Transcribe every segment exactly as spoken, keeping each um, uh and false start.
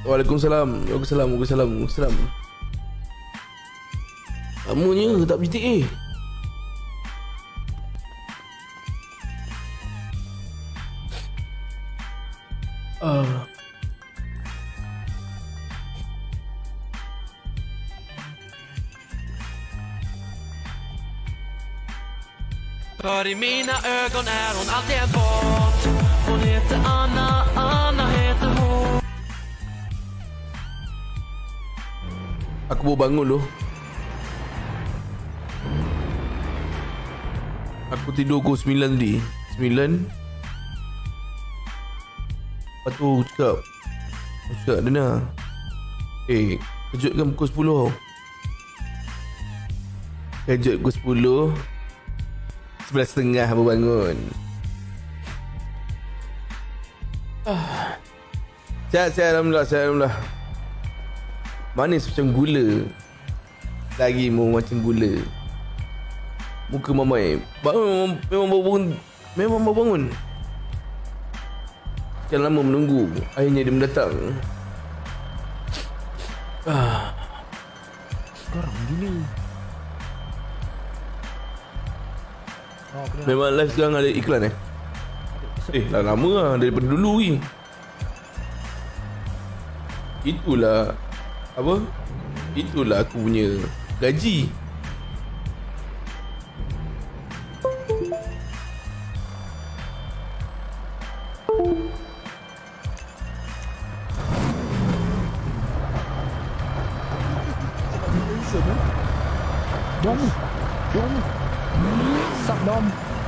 Waalaikumsalam. Waalaikumsalam. Waalaikumsalam. Waalaikumsalam. Kamunya tak berjitik eh. Uh. För i mina ögon är hon alltid en båt. Hon heter Anna, Anna heter hon. Aku baru bangun loh. Aku tidur pukul sembilan tadi. Sembilan. Lepas tu aku cakap Aku cakap Dana, Eh kejutkan pukul sepuluh. Kejut pukul sepuluh. Sebelas setengah baru bangun. ah. Sihat, sihat, Alhamdulillah, sihat, Alhamdulillah. Manis macam gula. Lagi mau macam gula. Muka mamai bangun, memang baru bangun. Memang baru bangun. Sekian lama menunggu, akhirnya dia mendatang. ah. Sekarang gini. Oh, memang live sekarang ada iklan eh? Eh dah lama lah, daripada dulu ni. Itulah apa? Itulah aku punya gaji. Dom. Dom. Sup Dom.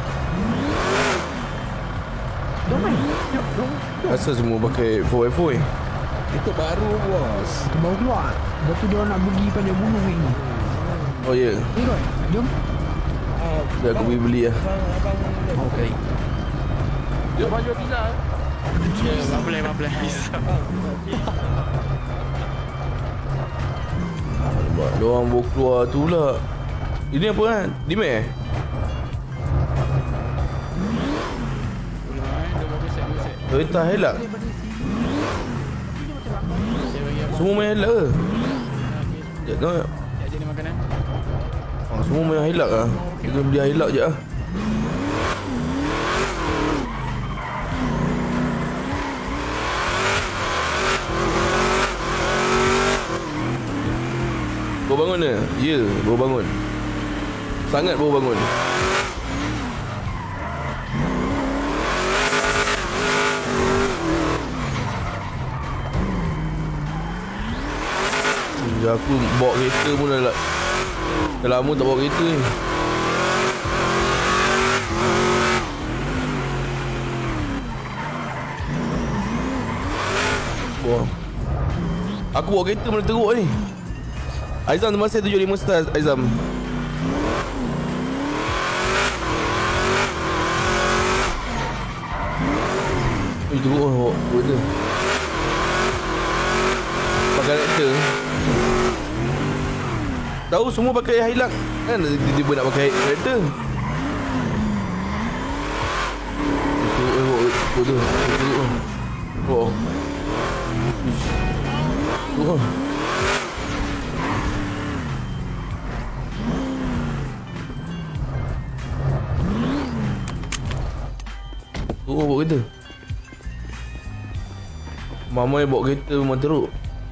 Dom ni. Dom. Asal semua pakai four by four eh? Itu baru bos. Itu baru keluar. Lepas tu dia nak pergi pada gunung ni. Oh ya. Yeah. Ni Roy, jom. Dah aku pergi beli lah. Okey. Jom. Abang jual pizza. Ya, tak boleh, tak boleh. Pizza. Nampak diorang baru keluar tu pula. Ini apa kan? Dime eh? Toyota Hilux. Semua main Hilux ke? Sekejap tengok. Sekejap je ni makanan. Oh, semua main Hilux lah. Kita beli Hilux je lah. Baru bangun ke? Ya, baru bangun. Sangat baru bangun. Ya, aku bawa kereta pun dah, dah lama tak bawa kereta ni. Wah. Aku bawa kereta mana teruk ni. Aizam terima kasih tujuh puluh lima star Aizam. Eh teruk lah bawa kereta. Pakai kereta. Tahu semua pakai Hilux kan, tiba-tiba nak pakai kereta. Teruk eh bawa kereta. Teruk lah. Oh. Teruk lah. Oh, bawa kereta. Mama yang bawa kereta memang teruk.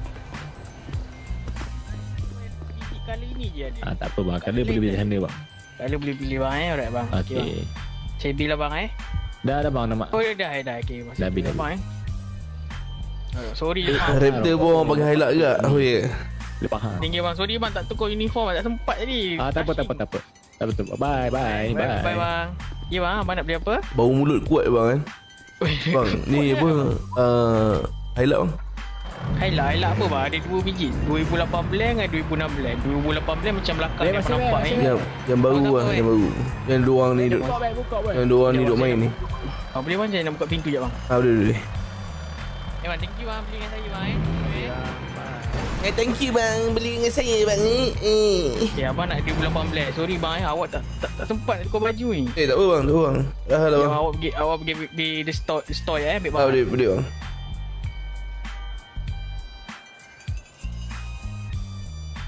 Kali ni je ada. Ah, tak apa bang, kali boleh pilih sana bang. Kali boleh pilih bang eh, alright bang. Okey. Okay. Saya bilang bang eh. Dah dah bang nama. Oh dah dah dah okey. Dah habis dah. Bang eh. Oh, sorry Eh, bang. Raptor pun orang pakai Hilux juga. Oh ya. Lepas hang. Tinggi bang, sorry bang tak tukar uniform, tak sempat tadi. Ah, tak apa tak apa tak apa. Tak betul. Bye bye bye. Bye bang. Ya bang, abang nak beli apa? Bau mulut kuat bang kan. Bang, ni apa? Uh, Hilux bang. Highlight, highlight apa bang? Ada dua biji. dua ribu lapan belas dengan dua ribu enam belas. dua ribu lapan belas macam belakang Eh, yang masih nampak baik, eh. masih Yang, yang baru Oh, tak lah, apa, yang eh. baru. Yang dua orang ni duk. Buka bang, buka bang. Yang dua orang ni duk main ni. Oh, boleh bang, jangan nak buka pintu je bang. Ah, boleh boleh. Eh bang, thank you bang beli dengan saya bang eh. Okay. Eh, thank you bang beli dengan saya bang ni. Eh. Okay, abang nak dua ribu lapan belas. Sorry bang eh, awak tak tak, tak sempat nak tukar baju ni. Eh, tak apa bang, tak apa bang. Dah dah Ya, bang. awak pergi awak pergi di, di store store eh, ambil bang. Ah, boleh boleh bang.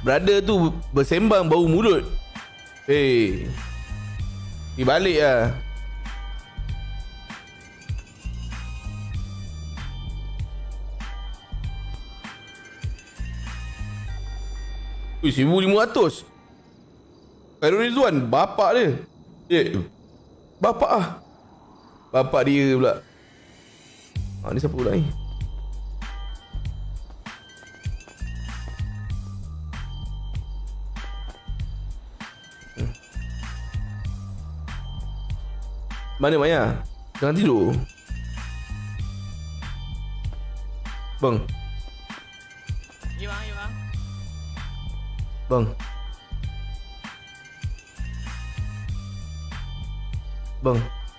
Brother tu bersembang bau mulut. Eh, pergi balik lah. Ui, seribu lima ratus. Khairul Rizwan, bapak dia. Eh, bapak ah. Bapak dia pula. Ha, ni siapa pula ni? Hmm. Mana Maya? Jangan tidur. Bang. Ya bang, ya bang. Bang. Bang.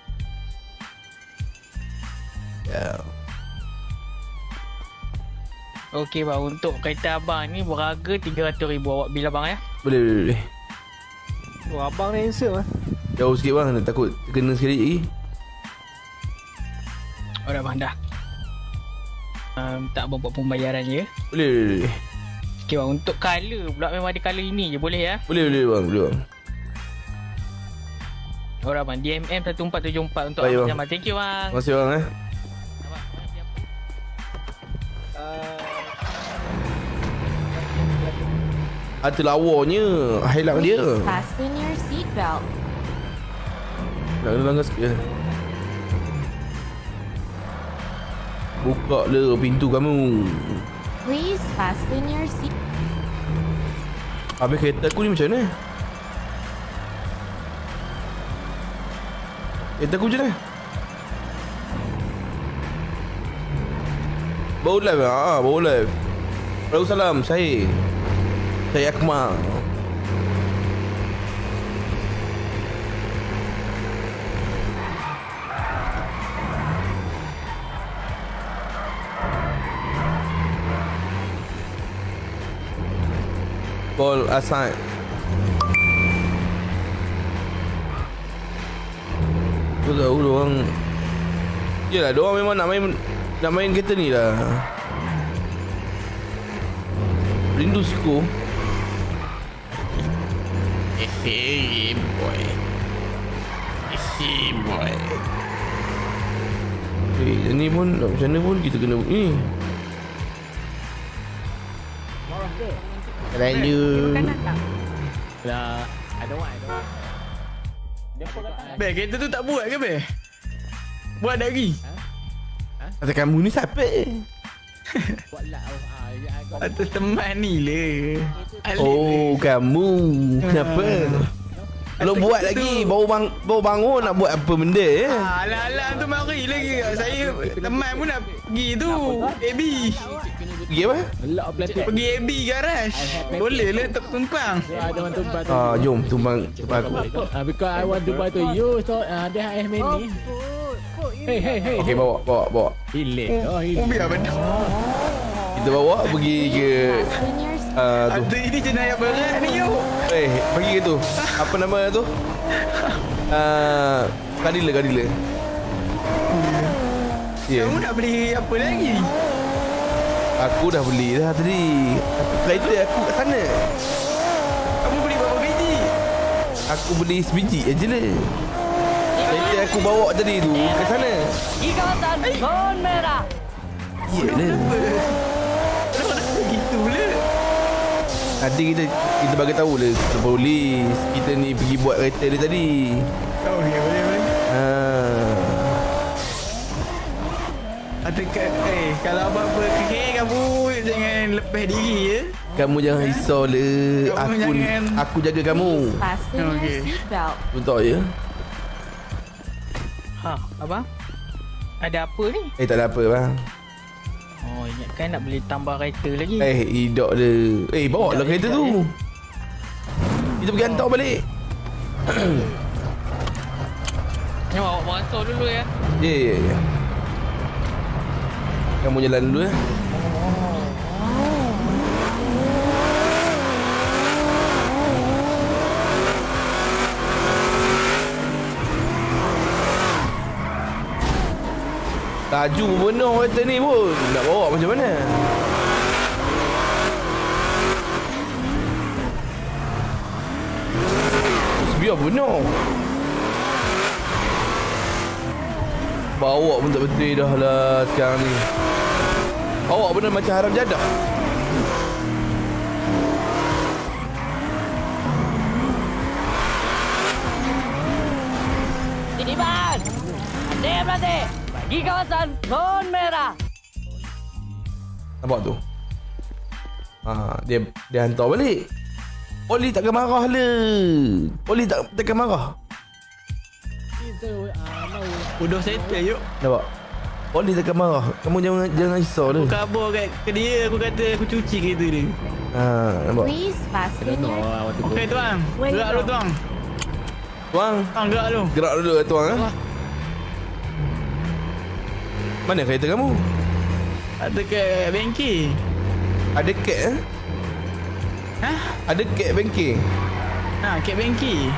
Ya. Okey bang, untuk kereta abang ni berharga tiga ratus ribu. Awak bil abang ya? Boleh, boleh, boleh. Oh, abang ni handsome lah. Jauh sikit bang, takut kena sekali lagi. Oh dah bang, dah. Um, tak abang buat pembayaran je. Boleh, boleh, boleh. Okey bang, untuk colour pula memang ada colour ini je, boleh ya? Boleh, boleh bang, boleh bang. Oh dah bang, D M M satu empat tujuh empat untuk Baik, abang bang. Jamal. Thank you bang. Terima kasih bang eh. Abang, abang siapa? Ada lawanya. Hilang dia. Fasten your seatbelt. Nak kena langgar sikit lah. Buka le pintu kamu. Please fasten your seat. Habis kereta aku ni macam mana? Kereta aku macam mana? Baru live lah. Haa, baru live. Waalaikumsalam. Saya. Saya Akmal. Call aside. Aku tahu diorang. Yelah, diorang memang nak main nak main kereta ni lah. Rindu siku. Hey boy. Hey boy. Eh, ni pun macam mana pun kita kena ni. Lalu Lah, I don't want, I don't want. Be, kereta tu tak buat ke be? Buat lagi. kata kamu ni siapa? Buat lah. Ah, ya, I got Atas teman ni le. Oh, kamu. Kenapa? Belum buat lagi. Baru bang baru bangun nak buat apa benda eh? Alah alah tu mari lagi. Saya teman pun nak pergi tu. A B. Pergi apa? a lot of plenty. Pergi A B garage. Boleh lah untuk tumpang. Yeah, I don't want to buy to Ah, jom tumbang tumbang aku. Ah, because I want to buy to you. So, uh, dia have many. Hey, hey, hey. Okey, bawa bawa bawa. Hilik. Oh, hilik. Biar benda. Kita bawa pergi ke Fasten your seat. ah tu. Ada ini jenayah berat ni yo. Eh, pergi ke tu. Apa nama tu? Ah, Kadila Kadila. Ya. Kamu nak beli apa lagi? Aku dah beli dah tadi. Kereta aku kat sana. Kamu beli berapa biji? Aku beli sebiji aje lah. Kereta aku bawa tadi tu kat sana. Ikatan zon merah. Yelah. Kenapa gitu le? Nanti kita kita bagi tahu lah kepada polis kita ni pergi buat kereta dia tadi. Oh ya boleh boleh. Ha. Ada kat eh kalau abang berkekeh kamu jangan lepas diri ya. Kamu jangan risau le. Kamu Aku jangan- aku jaga kamu. Fasten Okay. your seatbelt. Betul ya? Ha, abang? Ada apa ni? Eh tak ada apa bang. Oh, ingatkan nak beli tambah kereta lagi. Eh hidup dia. Eh bawa lah kereta tu. Kita pergi hantar balik. Ni awak beransur dulu ya. Ya ya ya. Kamu jalan dulu ya. Laju pun benar kereta ni pun. Nak bawa macam mana? Biar benar. Bawa pun tak betul dah lah sekarang ni. Awak benar macam haram jadah. Ini ban. Ade berhenti. Bagi kawasan zon merah. Nampak tu? Ha, dia dia hantar balik. Oli takkan marah le. Oli tak takkan marah. Itu ah no. Udah settle yuk. Nampak? Oli takkan marah. Kamu jangan jangan risau Aku le. kabur kat ke dia, aku kata aku cuci kereta dia. Ha, nampak? Please fasten No, your. awak tu. Okey tuan. Gerak dulu tuan. Tuang, Tuan gerak dulu. gerak dulu tuang ha. Mana kereta kamu? Ada kat bengkel. Ada kat eh? Ha? Ada kat bengkel. Ha, kat bengkel.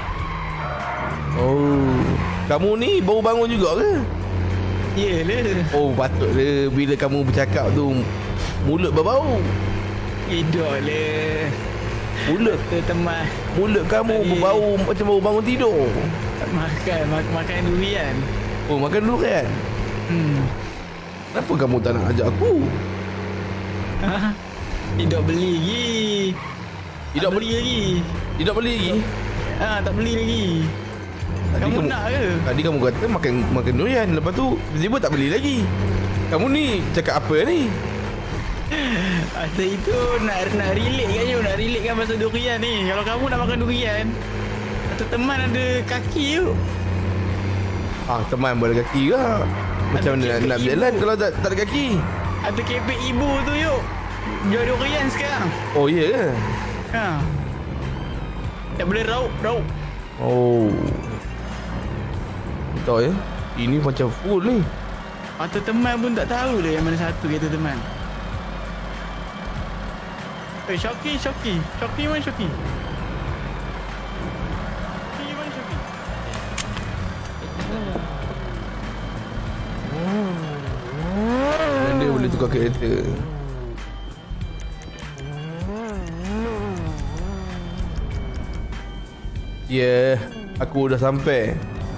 Oh, kamu ni baru bangun juga ke? Yelah. Oh, patutlah bila kamu bercakap tu mulut berbau. Hidup le. Mulut Tu teman. mulut kamu Tadi- berbau macam baru bangun tidur. Makan, mak- makan durian. Oh, makan dulu kan? Hmm. Kenapa kamu tak nak ajak aku? Ha? Hidup beli lagi. Tidak Tak beli lagi. Tidak beli lagi? Ha, tak beli lagi. Tadi Kamu, kamu nak ke? Tadi kamu kata makan makan durian, lepas tu tiba-tiba tak beli lagi. Kamu ni cakap apa ni? Masa itu nak nak relate kan you, nak relate kan pasal durian ni. Kalau kamu nak makan durian, atau teman ada kaki you. Ah, teman boleh kaki ke? Macam mana nak, nak berjalan kalau tak, tak ada kaki? Ada kepek ibu tu yuk. Jual durian sekarang. Oh, ya ke? Ha. Tak boleh raup, raup. Oh. Tahu ya? Ini macam full ni. Atau teman pun tak tahu dia yang mana satu kereta teman. Eh, Shoki, Shoki. Shoki mana Shoki? Shoki mana Shoki? Dan dia boleh tukar kereta. Ya, yeah, aku dah sampai.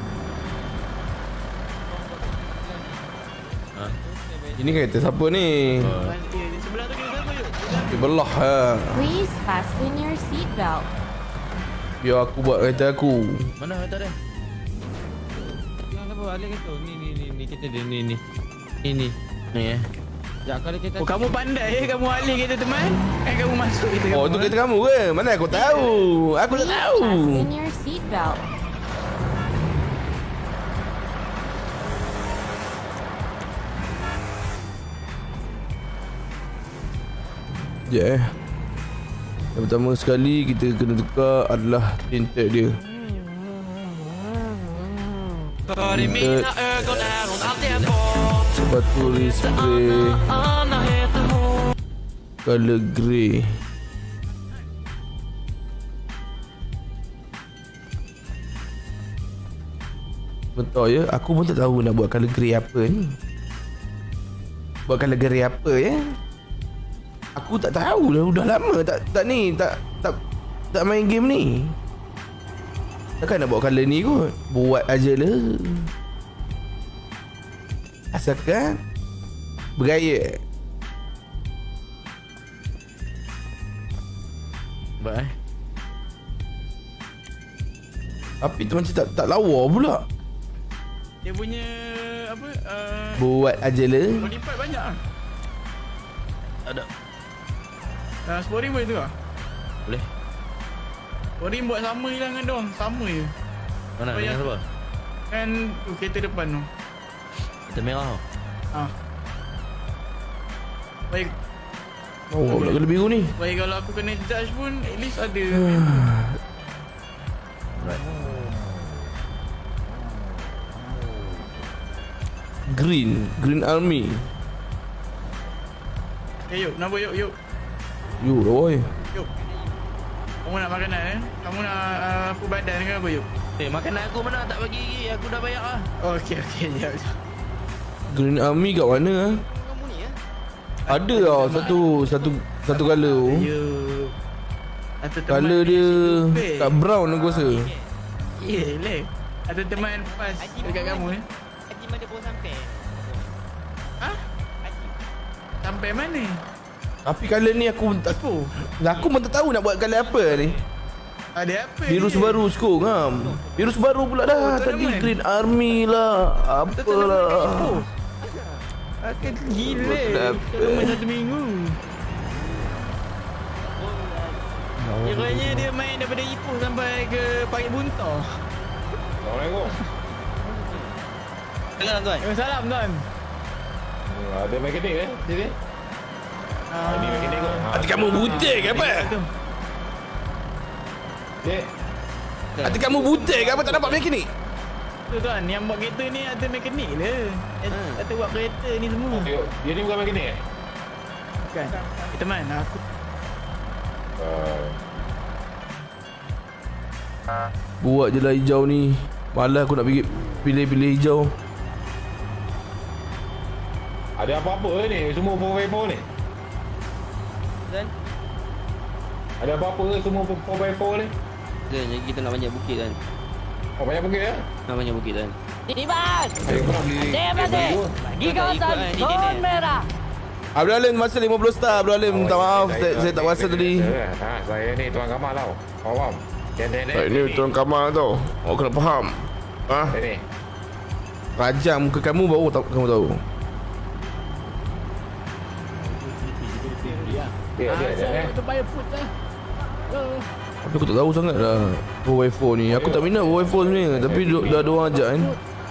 Ini kereta siapa ni? Eh, di sebelah tu kereta siapa yuk? Dia belah ha. Please fasten your seatbelt. Biar aku buat kereta aku. Mana kereta dia? Yang apa balik kereta? Ni ni ni ni kereta dia ni ni. Ni ni. Ni eh. Ya kalau kita Oh, kamu pandai eh, kamu alih kereta teman? Kan kamu masuk kereta Oh, kamu. tu kereta kamu ke? Mana aku tahu? Aku tak Please tahu. fasten your seatbelt. Ya. Yeah. Yang pertama sekali kita kena tukar adalah tinted dia. För i mina ögon är hon alltid en båt. Lepas tu respray Anna heter hon. color grey. Betul ya, aku pun tak tahu nak buat color grey apa ni. Buat color grey apa ya? Aku tak tahu dah, dah lama tak tak ni, tak tak tak main game ni. Takkan nak buat color ni kot. Buat aja lah. Asalkan bergaya. Baik. Tapi tu macam tak tak lawa pula. Dia punya apa? Uh, Buat aja lah. body part banyak ah. Ada. Uh, sporing boleh tu ah. Boleh. Sporing buat sama je lah dengan dong, sama je. Mana Apa dengan yang- siapa? Kan tu kereta depan tu. Kereta merah tau. Ah. Baik, Oh, nak kena biru ni. baik kalau aku kena judge pun at least ada. Right. Green, Green Army. Eh yuk, nak buat yuk, yuk. You lah boy. Yuk. Kamu nak makanan eh? Kamu nak uh, full badan ke apa yuk? Eh, makanan aku mana tak bagi lagi. Aku dah bayar lah. Oh, okey okey jap. jap. Green Army kat mana ah? Kamu ni ya? Ada tau satu satu satu colour. Yuk. Atau teman Colour dia ni kat brown aku rasa. Yelah. Ada teman pas dekat kamu eh. Haji mana baru sampai? Ha? Haji. Sampai mana? Tapi kali ni aku tak tahu. Aku pun tak tahu nak buat kali apa ni. Ada apa? Virus ni? baru skor ngam. Virus baru pula dah. Oh, Tadi tournament. Green Army lah. Apalah. Akan gila. Buat Selama satu minggu. Kiranya dia main daripada Ipoh sampai ke Parit Buntah. Assalamualaikum. Salam tuan. Waalaikumsalam tuan. Ada mekanik eh? Sini. Ah, ini mekanik kot. Hati kamu buta ke apa? Dek. Hati kamu buta ke apa? Tak nampak mekanik? Tu tuan, yang buat kereta ni ada mekanik le. Yang kata buat kereta ni semua. Tengok, dia ni bukan mekanik eh? Bukan. Eh, teman, aku Uh, Buat je lah hijau ni. Malah aku nak pilih pilih-pilih hijau. ada apa-apa ni? Semua four by four ni? Dan Ada apa-apa ke semua four by four ni? Dan jadi kita nak banyak bukit kan. Oh, banyak bukit ya? Nak banyak bukit kan. Tiban! Saya pernah beli. Dem Radek! Bagi kawasan ikut, eh, zon ni. merah! Abdul Alim masa lima puluh star. Abdul Alim minta maaf. Saya, saya tak rasa tadi. Ha, saya ni tuan Kamal tau. Faham? Eh, ni tuan Kamal tau. Awak kena faham. Ha? Ini. Rajam muka kamu baru tak, kamu tahu. Dia dia dia. eh. Tapi aku tak tahu sangat lah four by four ni. Aku tak minat four by four sebenarnya. Tapi dah dah ada orang ajak kan.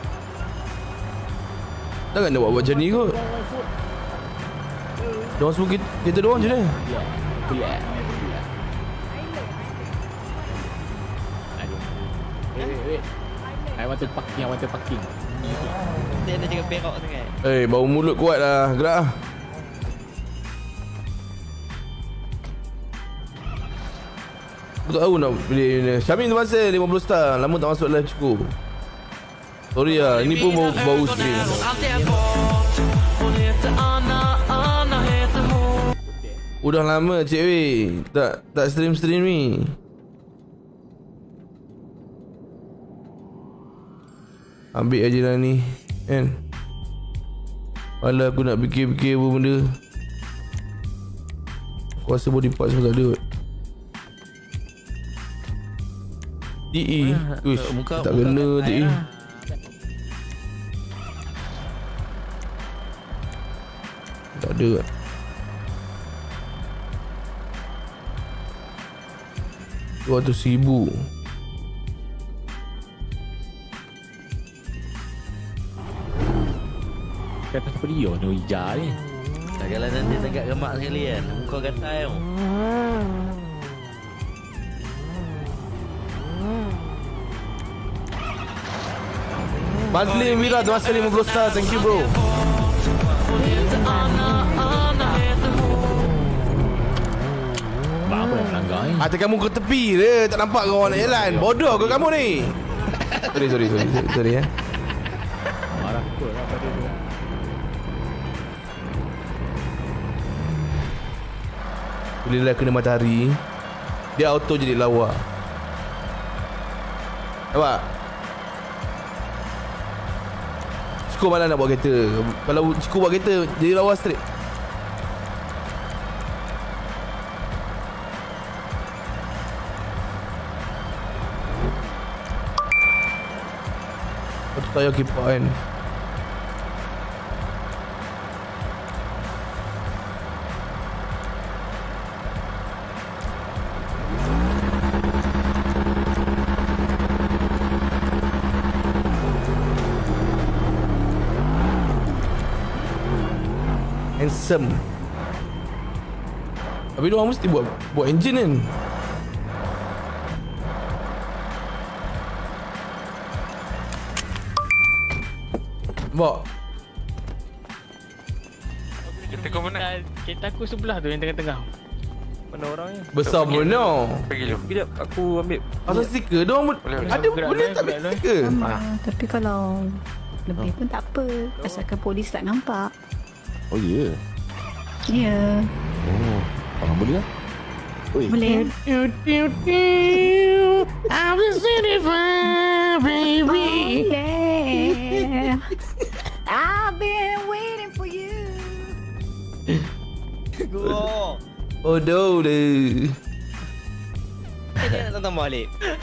Takkan dia buat macam ni kot. Diorang semua kita, kita doang je ni. I want to parking, I want to parking. Dia ada cakap berak sangat. Eh, bau mulut kuat lah. Gerak lah. Aku tak tahu nak pilih ni. Syamin tu masa lima puluh star. Lama tak masuk live cukup. Sorry lah. Ni pun baru, baru stream. Udah lama cik weh. Tak tak stream-stream ni. Ambil aje lah ni. Kan? Malah aku nak fikir-fikir apa benda. Aku rasa body parts pun tak ada kot. D E. Uish, muka- tak muka kena kat D E. lah. Tak ada kot. Dua ratus ribu. Kata seperti dia ni hijau ni. Takkanlah nanti tegak gemak sekali kan. Muka gatal tau. Mazlim Wira tu masa lima puluh star. Thank you bro. Apa yang melanggar ni? Hati kamu ke tepi dia. Tak nampak kau orang nak jalan. Bodoh ke kamu ni? Sorry sorry sorry sorry, sorry eh. Marah betul lah pada tu. Bila kena matahari, dia auto jadi lawa. Nampak? Ciko malah nak buat kereta. Kalau Ciko buat kereta, jadi lawa straight. Lepas tu tayar kipak kan. Handsome. Tapi diorang mesti buat buat engine kan. Nampak? Kita kau mana? Kereta aku sebelah tu yang tengah-tengah. Mana orangnya? Besar pun no. Pergi jom. Sekejap, aku ambil. Asal stiker diorang Boleh, boleh. ada boleh tak ambil stiker? Ah, tapi kalau lebih pun tak apa. Asalkan polis tak nampak. Oh ya. Ya, Oh, abang boleh lah. Oi. boleh. I'm the city fan. I've been waiting for you. Gua. Bodoh dia. Dia nak tonton balik.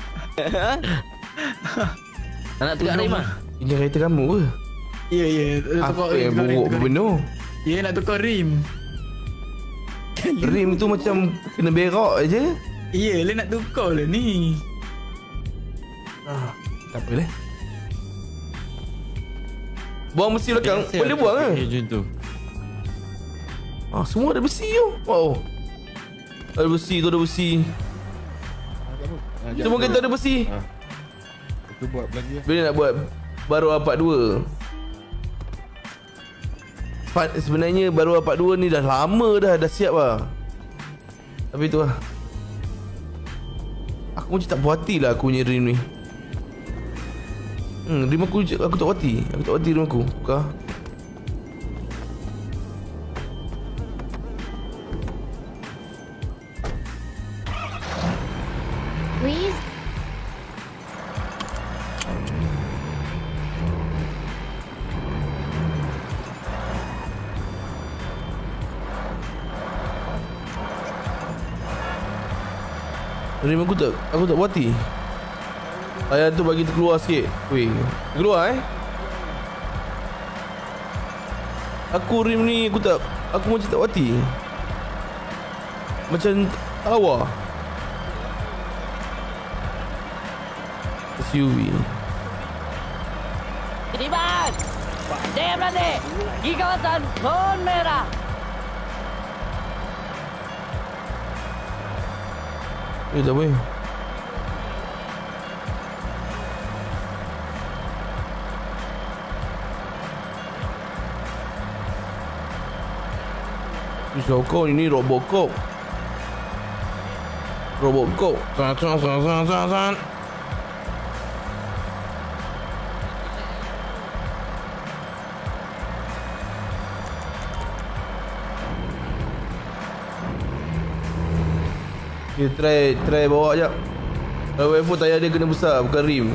Tak nak tukar rim ah? Ini kereta kamu ke? Ya, ya. Apa yang buruk benar? Ya, nak tukar rim. Rim tu macam kena berak je. Ya, dia nak tukar lah ni. Ah, tak apa lah. Buang besi belakang. Boleh buang ke? Macam tu. Ah, semua ada besi tu. Wow. Ada besi tu, ada besi. Semua kereta ada besi. Ha. Itu buat lagi lah. Bila nak buat baru empat dua. Sebenarnya baru empat dua ni dah lama dah, dah siap lah. Tapi tu lah. Aku macam tak puas hati lah aku punya rim ni. Hmm, rim aku, aku tak puas hati. Aku tak puas hati rim aku. Tukar. Please. Rim aku tak, aku tak puas hati. Tayar tu bagi terkeluar sikit. Weh, terkeluar eh. Aku rim ni aku tak, aku macam tak puas hati. Macam tawa. S U V. Kiriman! Pandai berani! Pergi kawasan zon merah! Eh, tak boleh. Risau kau ini Robocop. Robocop. San san san san san san. Okay, try try bawa jap. Kalau W F O tayar dia kena besar, bukan rim.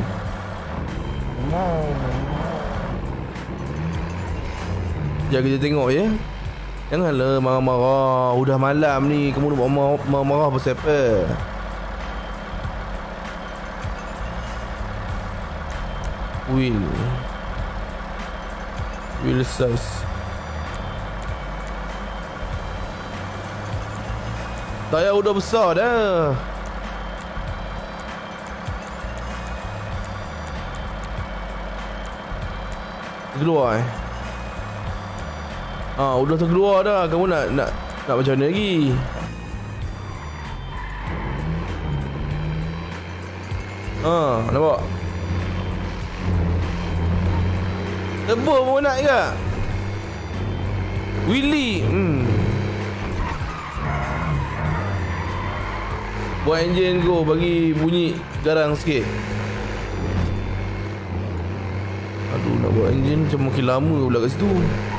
Sekejap kita tengok ya. Janganlah marah-marah. Udah malam ni, kamu nak marah-marah pasal apa? Wheel. Wheel size. Tayar udah besar dah. Terkeluar eh. Ah, udah terkeluar dah. Kamu nak nak nak macam mana lagi? Ah, nampak? Turbo pun nak ke? Willy. Hmm. Buat enjin go, bagi bunyi garang sikit. Aduh, nak buat enjin macam makin lama pula kat situ.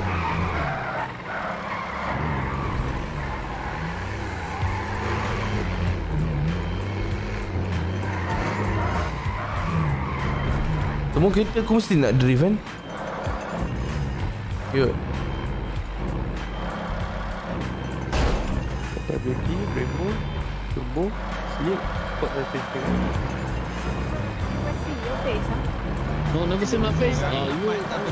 Semua kereta aku mesti nak drift kan? Yuk. Stability, Brembo, Turbo, Slip, Sport Rotation. Never see your face, huh? No, never see my face. Oh, you.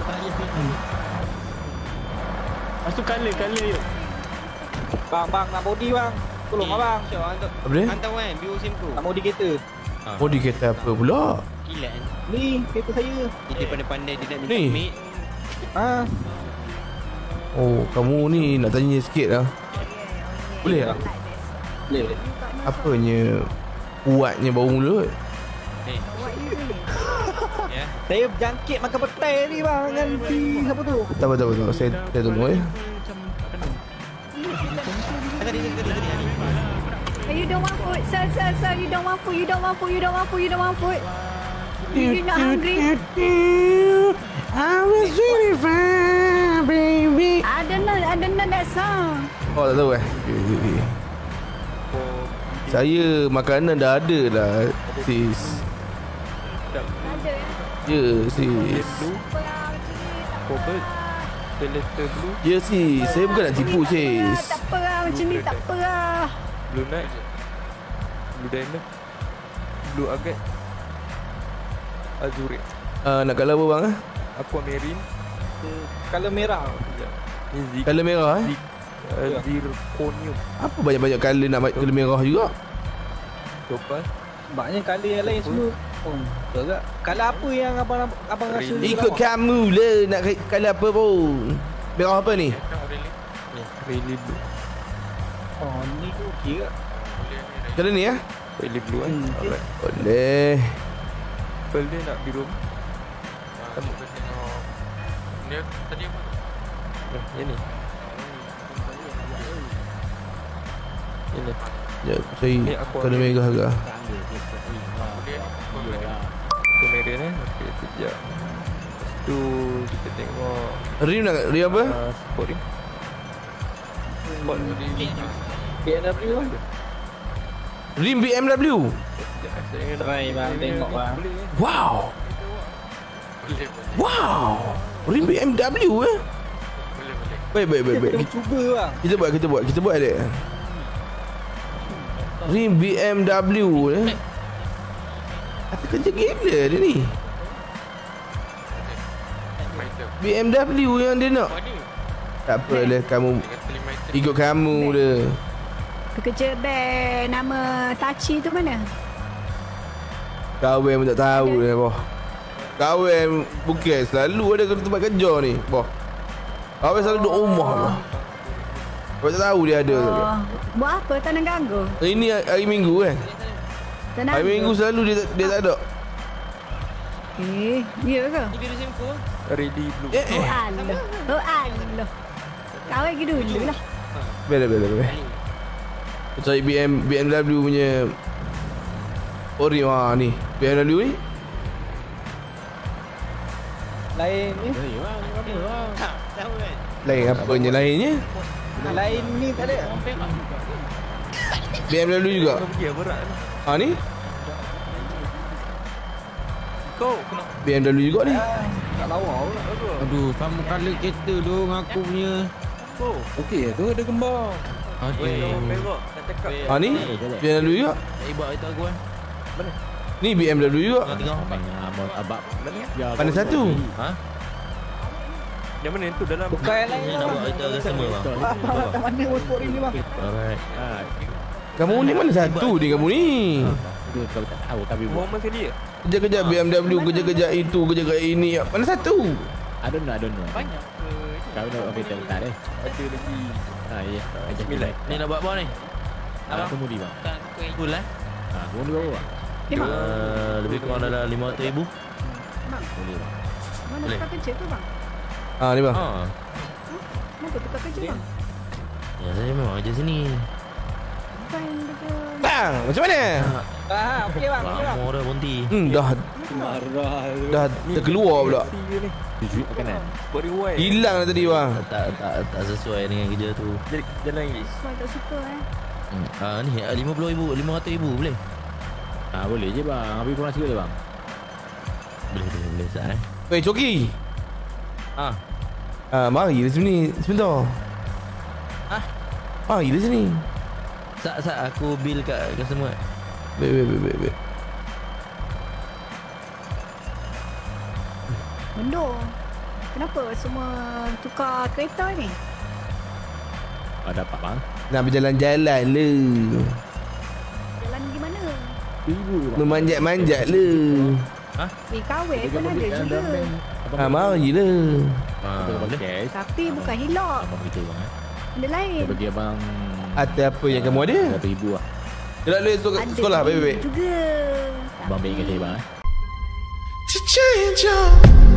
Lepas tu colour, colour yuk. Bang, bang, nak body bang. Tolong Eh, abang. Syok, hantar, Apa dia? hantar kan, B O SIM ku. Nak body kereta. Oh, dia kata apa pula? Gila kan. Ni, kereta saya. Dia pandai-pandai dia nak minta Ni. mic. Ha. Oh, kamu ni nak tanya sikit lah. Boleh tak? Boleh, boleh. Apanya kuatnya bau mulut? Eh, ya. Saya berjangkit makan petai ni bang dengan si siapa tu? Tak apa, tak apa, tak apa. Saya, saya tolong eh. Tadi, tadi, tadi, tadi. Hey, you don't want food, sir, sir, sir. You don't want food. You don't want food. You don't want food. You don't want food. You're not hungry. I was really fine, baby. I don't know. I don't know that song. Oh, tak tahu eh? Okay, okay, okay. Saya makanan dah ada lah, sis. Ada ya. Ya, sis. Apa lah macam ni? Cobalt. Letter blue. Ya sis, saya bukan nak tipu sis. Tak apa lah macam ni, tak apa lah. Blue Knight. Blue Diamond. Blue Agate. Azure. Uh, nak colour apa bang? Eh? Aquamarine. Color merah. Ni Zik. Colour merah eh? Zik. Uh, Zirconium. Apa banyak-banyak colour nak colour merah juga? Topaz. Maknanya color yang lain semua. Oh, betul tak? Color apa yang abang abang rasa? Ikut kamu lah nak colour apa pun. Merah apa ni? Ni, Rayleigh Blue. Oh, ni tu okey tak? Colour ni ya? Rayleigh Blue kan? Hmm, Alright. Boleh. Pearl dia nak biru. Kamu kena tengok. Ni tadi apa tu? Nah, yang ni. Yang ni. Ya, saya Ni aku colour ambil. merah agak. Aquamarine eh. Okey, sekejap. Lepas tu kita tengok Rim nak rim apa? uh, sport rim. Sport B M W lah. Rim B M W. Try bang, tengok bang. Wow. Boleh, boleh. Wow. Rim B M W eh? Boleh, boleh. Baik, baik, baik, baik. Kita cuba bang. Kita buat, kita buat, kita buat dia. Rim B M W eh. Ada kerja gila dia ni. B M W yang dia nak. Tak apalah kamu ikut kamu dia. Pekerja band nama Tachi tu mana? Kawan pun tak tahu dia boh. Kawan bukan selalu ada ke tempat kerja ni, boh. Kawan selalu duduk rumah lah. Kau tak tahu dia ada. Oh, buat apa? Tak nak ganggu. Ini hari Minggu kan? Tak nak Hari ganggu. Minggu selalu dia dia tak ada. Eh, ya ke? Rayleigh Blue. Eh, Oh eh. Allah. Oh Allah. Kau lagi dulu lah. Bela bela bela. Cari B M B M W punya ori wah ni. B M W ni Lain ni. lain apanya lainnya? Lain ni tak ada. B M W juga. Pergi apa berat ni? Ha ni Kau kena B M W juga ni. Tak lawa pula. Aduh, sama colour kereta tu dengan aku punya. kau. Okey tu ada gambar. Okey. Orang perak nak cakap. Ha ni B M W juga. Eh, buat itu aku kan. Ni B M W juga. Tengok tengok. Abang. Mana satu? Ha? Yang mana tu dalam Bukan yang lain Ni bang. nak buat itu agak sama bang. Abang kat mana World Sport ini bang? Alright. Kamu ni mana satu ni kamu ni? Dia kau tak tahu tapi buat. Muhammad sekali ya? Kerja-kerja B M W, kerja-kerja itu, kerja-kerja ini. Mana satu? I don't know, I don't know. Banyak ke? Kau nak ambil tak eh? Ada lagi. Ha ya. Sembilan. Ni nak buat apa ni? Aku mudi bang. Full eh? Ha, aku mudi berapa? Lima. Uh, lebih kurang dalam lima ratus ribu. Bang, Boleh bang. mana Boleh. tukar kerja tu bang? Ha ni bang. Ha. Kenapa tukar kerja bang? Ya saya memang kerja sini. Bukan kerja. Bang, macam mana? Ah, okey bang, okey bang. Lama dah berhenti. Hmm, dah Marah. dah terkeluar pula. Tujuh makanan. Buat rewind. Hilang dah tadi bang. Tak tak tak sesuai dengan kerja tu. Jadi jalan lagi. Saya tak suka eh. Hmm. Ah ni lima puluh ribu, lima ratus ribu boleh? Ah boleh je bang. Habis kurang sikit je bang. Boleh boleh boleh sat eh. Wei, Coki. Ah. Ah, mari di sini sebentar. Ah. Mari di sini. Sat sat aku bill kat customer. Baik, baik, baik, baik, baik. Bendor. Kenapa semua tukar kereta ni? Ah dapat bang. Nak berjalan-jalan le. Jalan pergi mana? Memanjat-manjat le. Ha? Eh, kahwin pun ada juga. Ha, mari le. Ah boleh. Tapi bukan hilak. Abang beritahu bang eh. Benda lain. Dia bagi abang Atas apa yang kamu ada? berapa ribu lah. Gerak le esok Ada sekolah, baik, baik. juga. Abang baik kerja bang eh. To change your